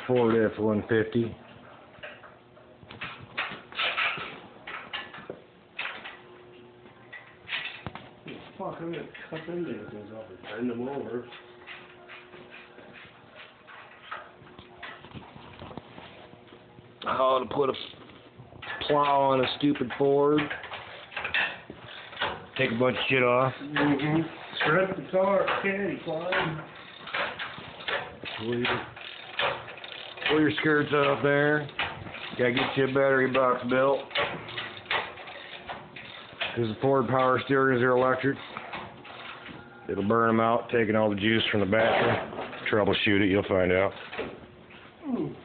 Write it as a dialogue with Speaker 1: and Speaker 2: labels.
Speaker 1: Ford F-150.
Speaker 2: Fuck, I'm gonna cut them damn things off and turn them over.
Speaker 1: How to put a plow on a stupid Ford. Take a bunch of shit off.
Speaker 2: Mm-hmm. Strip the car, caddy flying.
Speaker 1: Pull your skirts off there. Gotta get you a battery box built. Because the Ford power steerings are electric. It'll burn them out, taking all the juice from the battery. Troubleshoot it, you'll find out.